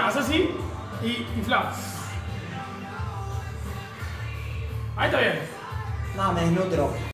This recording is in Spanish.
das así y inflas. Ahí está bien. No, me desnutro.